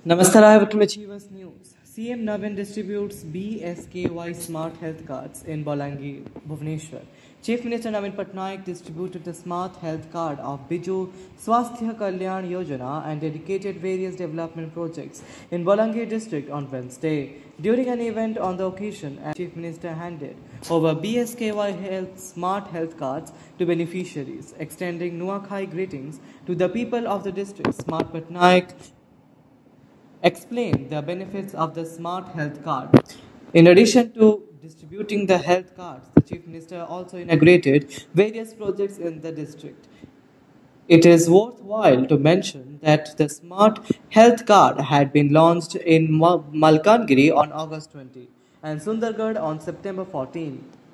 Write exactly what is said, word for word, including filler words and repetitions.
Namaskar, I welcome Achievers News. C M Navin distributes B S K Y Smart Health Cards in Bolangi, Bhubaneswar. Chief Minister Navin Patnaik distributed the Smart Health Card of Biju Swasthya Kalyan Yojana and dedicated various development projects in Bolangi district on Wednesday. During an event on the occasion, Chief Minister handed over B S K Y Health Smart Health Cards to beneficiaries, extending Nuakhai greetings to the people of the district. Smart Patnaik explained the benefits of the Smart Health Card. In addition to distributing the health cards, the Chief Minister also inaugurated various projects in the district. It is worthwhile to mention that the Smart Health Card had been launched in Malkangiri on August twentieth and Sundargarh on September fourteenth.